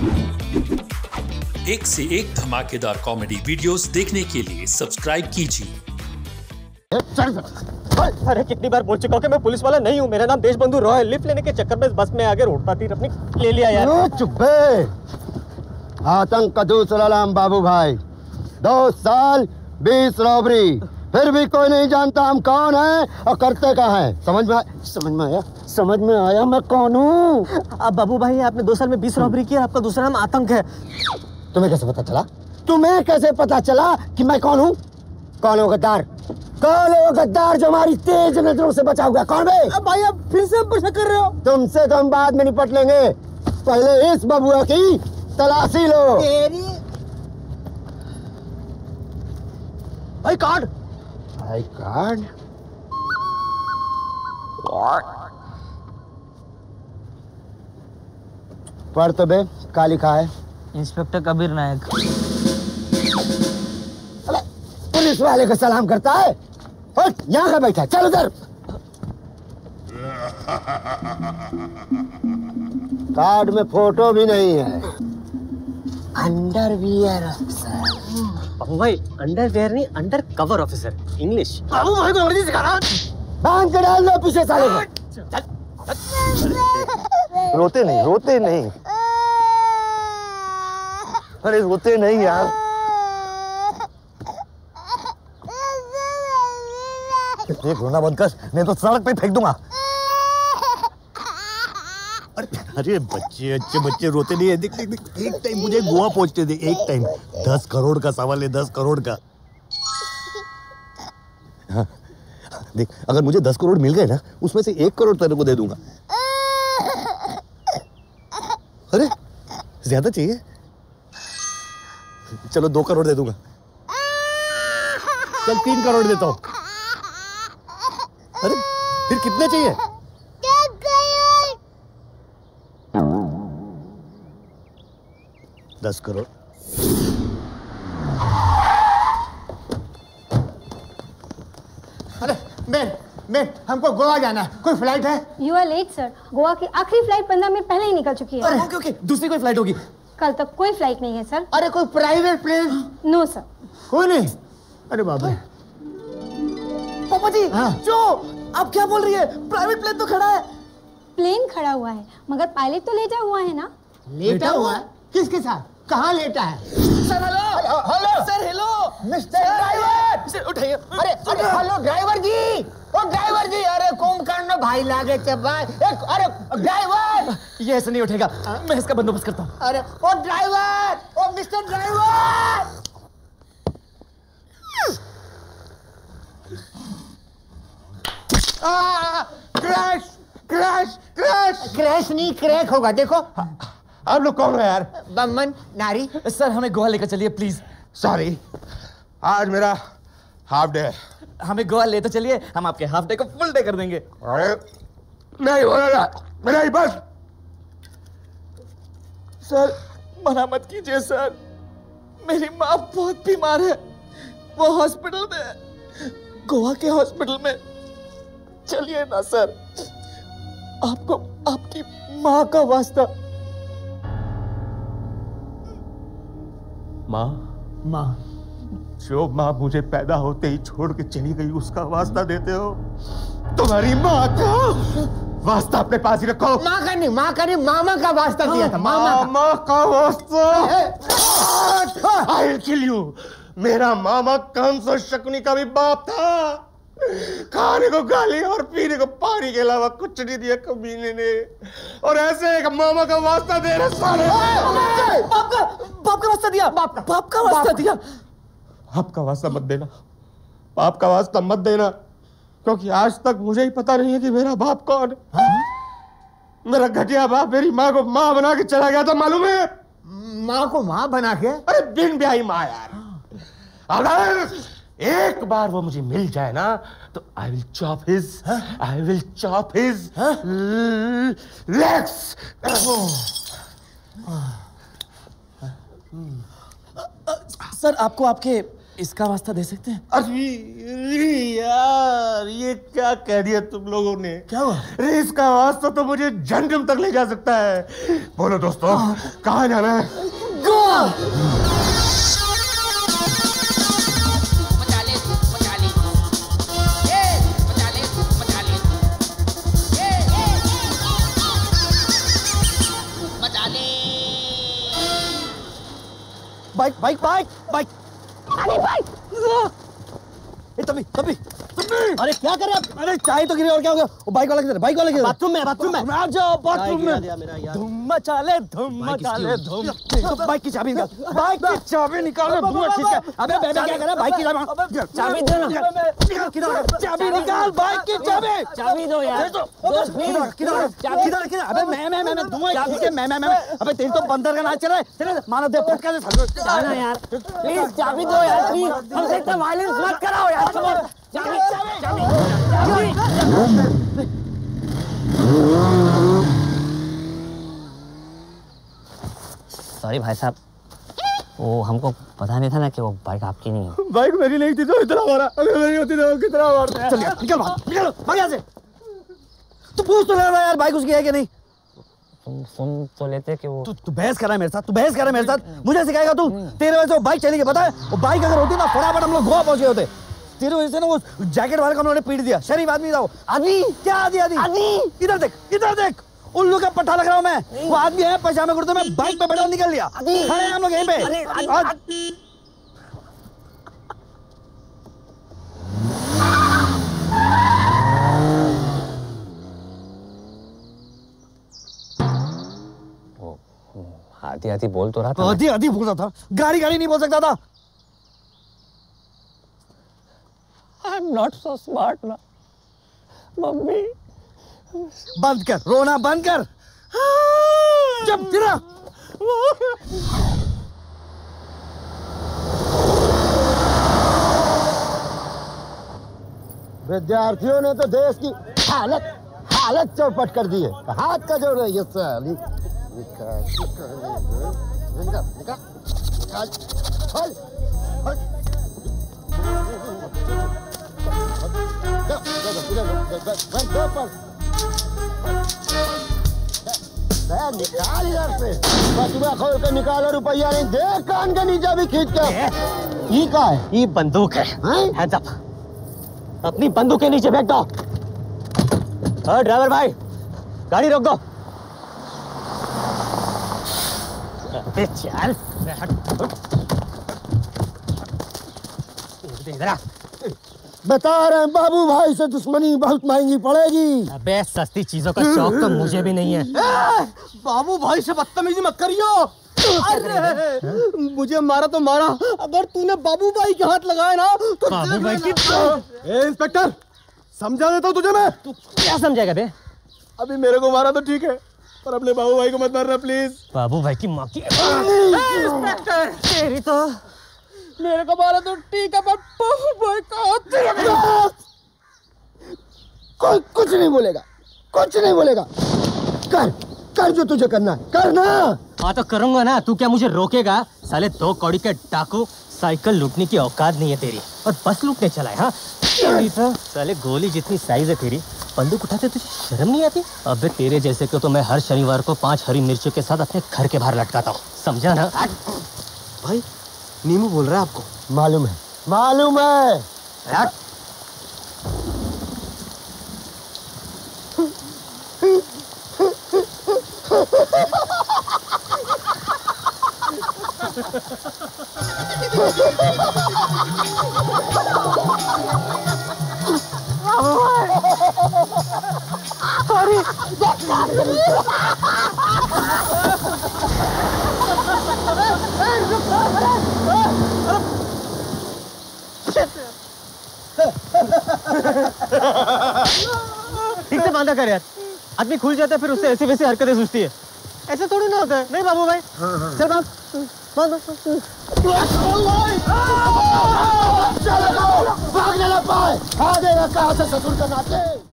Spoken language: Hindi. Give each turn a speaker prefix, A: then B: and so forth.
A: एक से एक धमाकेदार कॉमेडी वीडियोस देखने के लिए सब्सक्राइब कीजिए।
B: अरे कितनी बार बोल चुका हूँ कि मैं पुलिस वाला नहीं हूँ। मेरा नाम देशबंधु रॉय है। लिफ्ट लेने के चक्कर में बस में आगे रोड पाती अपनी ले लिया यार।
C: चुप बे। आतंक का दूसरा नाम बाबू भाई। 2 साल 20 रॉबरी, फिर भी कोई नहीं जानता हम कौन हैं और करते क्या हैं। समझ में आया मैं कौन हूँ।
B: अब बाबू भाई आपने 2 साल में 20 रॉबरी की, आपका दूसरा नाम आतंक है।
C: तुम्हें कैसे पता चला कि मैं कौन हूँ? कौन है वो गद्दार? कौन है वो गद्दार जो हमारी तेज नजरों से बचा हुआ? कौन बे?
B: अब भाई आप फिर से हम पर शक कर रहे हो।
C: तुमसे तो हम बाद में निपट लेंगे, पहले इस बबुआ की तलाशी लो।
B: भाई कार्ड।
C: पढ़ तो बे, क्या लिखा है?
D: इंस्पेक्टर कबीर नायक।
C: पुलिस वाले को सलाम करता है। यहाँ का बैठा, चल उधर। कार्ड में फोटो भी नहीं है। Underwear officer.
B: बाबू भाई अंडरवेयर नहीं, अंडर कवर ऑफिसर इंग्लिश।
C: बाबू भाई को अंग्रेजी सिखा रहा। बांध के डाल दो पीछे साले को।
E: रोते नहीं। अरे रोते नहीं यार। देख रोना बंद कर, नहीं तो सड़क पे फेंक दूंगा। अरे बच्चे रोते नहीं है। देख एक टाइम मुझे गोवा पहुंचते थे। एक टाइम 10 करोड़ का सवाल है, 10 करोड़ का। हाँ देख, अगर मुझे 10 करोड़ मिल गए ना, उसमें से 1 करोड़ तेरे को दे दूंगा। अरे ज्यादा चाहिए? चलो 2 करोड़ दे दूंगा। चल 3 करोड़ देता हूं। अरे फिर कितने चाहिए? 10 करोड़।
C: अरे मैं हमको गोवा जाना है। कोई फ्लाइट है?
F: You are late sir. Goa की आखिरी फ्लाइट 15 मिनट पहले ही निकल चुकी है।
C: ओके, दूसरी कोई फ्लाइट होगी?
F: कल तक कोई फ्लाइट नहीं है सर।
C: अरे कोई प्राइवेट प्लेन?
F: No sir.
C: कोई नहीं? अरे बाबा।
E: पापा जी,
C: हाँ?
E: जो आप क्या बोल रही है? प्राइवेट प्लेन तो खड़ा है।
F: प्लेन खड़ा हुआ है मगर पायलट तो लेटा हुआ है ना।
C: लेटा हुआ है? किसके साथ? कहाँ लेटा है?
E: Sir hello. Sir hello.
C: Mister driver.
E: Sir उठाइए।
C: अरे हेलो ड्राइवर जी। ओ ड्राइवर जी, अरे कुंभकर्ण भाई लागे चबाई। अरे ड्राइवर।
E: ये ऐसे नहीं उठेगा, मैं इसका बंदोबस्त करता हूँ।
C: अरे ओ ड्राइवर, ओ मिस्टर ड्राइवर। क्रैश नहीं, क्रैक होगा। देखो आप लोग कौन है यार? बमन नारी।
E: सर हमें गोवा लेकर चलिए प्लीज।
G: सॉरी, आज मेरा हाफ डे है।
E: हमें गोवा ले तो चलिए, हम आपके हाफ डे को फुल डे कर देंगे।
G: अरे नहीं हो रहा मेरा ही बस।
E: सर मना मत कीजिए सर, मेरी माँ बहुत बीमार है, वो हॉस्पिटल में है, गोवा के हॉस्पिटल में। चलिए ना सर, आपको आपकी माँ का वास्ता।
G: माँ, जो माँ मुझे पैदा होते ही छोड़ के चली गई, उसका वास्ता देते हो? तुम्हारी माँ का वास्ता अपने पास ही रखो।
C: माँ का नहीं, मामा का वास्ता दिया था।
G: मामा का वास्ता। I'll kill you। मेरा मामा कंस शकुनी का भी बाप था। खाने को गाली और पीने को पानी के अलावा कुछ नहीं दिया कमीने ने, और ऐसे एक मामा का वास्ता दे रहे साले।
E: बाप का वास्ता दिया। बाप का वास्ता दिया।
G: बाप का वास्ता मत देना, बाप का वास्ता मत देना, क्योंकि आज तक मुझे ही पता नहीं है कि मेरा बाप कौन है। मेरा घटिया बाप मेरी माँ को माँ बना के चला गया था, मालूम है?
C: माँ को माँ बना के?
G: अरे बिन ब्याही माँ यार। अगर एक बार वो मुझे मिल जाए ना, तो I will chop his legs।
E: Sir आपको आपके इसका वास्ता दे सकते हैं?
G: अरे यार, ये क्या कह दिया तुम लोगों ने?
E: क्या हुआ?
G: अरे इसका वास्ता तो मुझे जहन्नम तक ले जा सकता है। बोलो दोस्तों, कहाँ जाना है?
E: Goa. Bike bike bike bike bike. तभी तभी
C: अरे क्या कर रहे आप?
E: अरे चाय तो गिरी और क्या हो गया? वो बाइक वाला किधर? बाइक वाला किधर?
C: बाथरूम में
E: आ जाओ बाथरूम में।
C: मेरा यार।
E: धूम मचा ले धूम। बाइक की चाबी निकाल, बाइक की चाबी निकाल। धुआं ठीक है। अबे बेबे क्या कर रहा है? बाइक की चाबी दे ना। चाबी निकाल, बाइक की चाबी दो यार। किधर? अबे मैं धुआं ठीक है। मैं अबे तेरी तो बंदर का नाच चल रहा है। चले मानो दे फटका दे
D: जाना यार, प्लीज चाबी दो यार, प्लीज हमसे इतना वायलेंस मत कराओ यार। चाबी चाबी सॉरी भाई साहब, वो हमको पता नहीं था ना कि वो बाइक आपकी नहीं है।
E: बाइक मेरी नहीं थी तो इतना मारा। अगर मेरी होती तो कितना मारता। चल निकल भाग यहाँ से। तू पूछ तो रहा यार बाइक उसकी है कि नहीं?
D: तुम सुन तो लेते कि वो
E: तू बहस कर रहा है मेरे साथ? तू बहस कर रहा है मेरे साथ? मुझे सिखाएगा तू? तेरे वजह से वो बाइक चली गई, पता है? वो बाइक अगर होती ना फटाफट हम लोग गोवा पहुंच गए होते। तेरे वजह से ना वो जैकेट वाले को हम लोगों ने पीट दिया। शरीफ आदमी था वो। आदमी क्या? आदमी इधर देख उल्लू का पट्टा लग रहा हूं मैं। वो आदमी है पजामे कुर्ते में, बाइक पे बैठा निकल लिया। खड़े हैं हम लोग यहीं पे।
D: आधी बोल तो रहा था।
E: आधी बोल रहा था। गाड़ी नहीं बोल सकता था।
D: I am not so smart ना मम्मी।
E: बंद कर रोना, बंद कर। जब गिरा
C: विद्यार्थियों ने तो देश की हालत चौपट कर दी है। हाथ का जोड़ है ये साली। निकाल इधर से। बस खोल के निकालो, रुपया नहीं। देख कान के नीचे भी खींच के। ये क्या है?
B: ये बंदूक है। Hands up. अपनी बंदूक के नीचे फेंक दो। ड्राइवर भाई गाड़ी रोक दो। चल
C: बता रहे हैं बाबू भाई से दुश्मनी बहुत महंगी पड़ेगी।
B: अबे सस्ती चीजों का शौक तो मुझे भी नहीं है।
E: बाबू भाई से बदतमीजी मत करियो। अरे मुझे मारा तो मारा, अगर तूने बाबू भाई के हाथ लगाए ना तो
B: बाबू भाई की
E: इंस्पेक्टर समझा देता हूँ तुझे मैं।
B: तू क्या समझेगा बे?
E: अभी मेरे को मारा तो ठीक है, पर अपने बाबू भाई को मत मारना प्लीज।
B: बाबू भाई की माँ की इंस्पेक्टर तेरी तो
E: मेरे को मारा तो ठीक है, पर बाबू भाई का
C: कोई कुछ नहीं बोलेगा। कर जो तुझे करना है करना।
B: हाँ तो करूंगा ना, तू क्या मुझे रोकेगा? साले 2 कौड़ी के डाकू, साइकिल लूटने की औकात नहीं है तेरी और बस लूटने चला है। हाँ तो साले गोली जितनी साइज है तेरी, बंदूक उठाते तुझे शर्म नहीं आती? अबे तेरे जैसे को तो मैं हर शनिवार को 5 हरी मिर्चों के साथ अपने घर के बाहर लटकाता हूँ, समझा ना?
E: भाई नीमू बोल रहा है आपको?
C: मालूम है।
B: ठीक से बांधा कर यार, आदमी खुल जाता है फिर उससे ऐसी वैसी हरकतें सूझती है। ऐसे थोड़ी ना होता है, नहीं बाबू भाई? चल
C: भागने ना पाए। आ जाएगा कहाँ से ससुर का नाते।